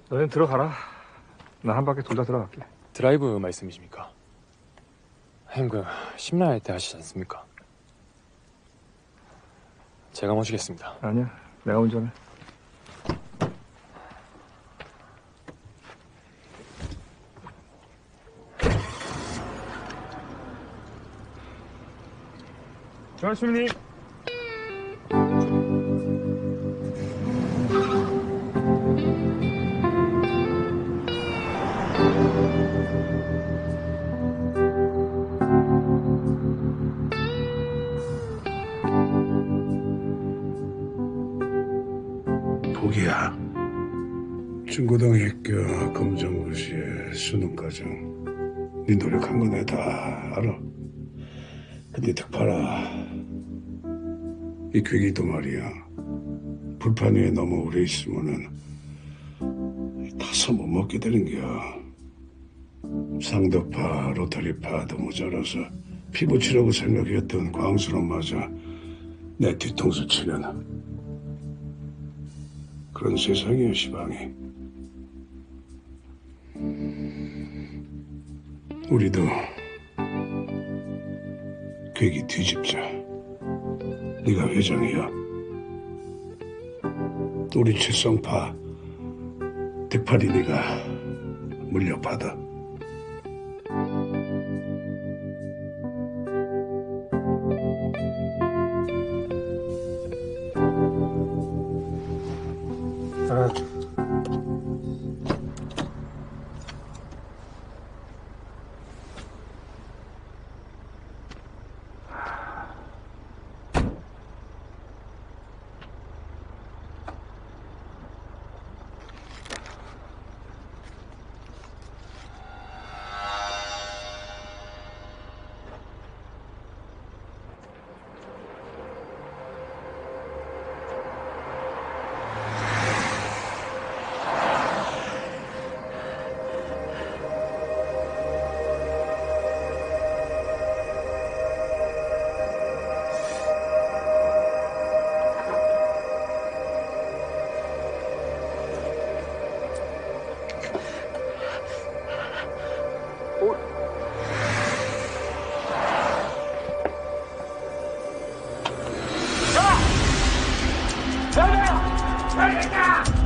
너넨 들어가라. 나 한 바퀴 돌다 들어갈게. 드라이브 말씀이십니까? 형님 심야할 때 하시지 않습니까? 제가 모시겠습니다. 아니야, 내가 운전해. 조한수님. 복이야. 중고등학교 검정고시의 수능과정 네 노력한 거 내가 다 알아. 근데 득봐라. 이 괴기도 말이야. 불판 위에 너무 오래 있으면은 타서 못 먹게 되는 거야. 상도파, 로타리파도 모자라서 피부치라고 생각했던 광수놈마저 내 뒤통수 치는 그런 세상이야, 시방이. 우리도 괴기 뒤집자. 네가 회장이야. 우리 칠성파 득팔이 네가 물려받아. 야!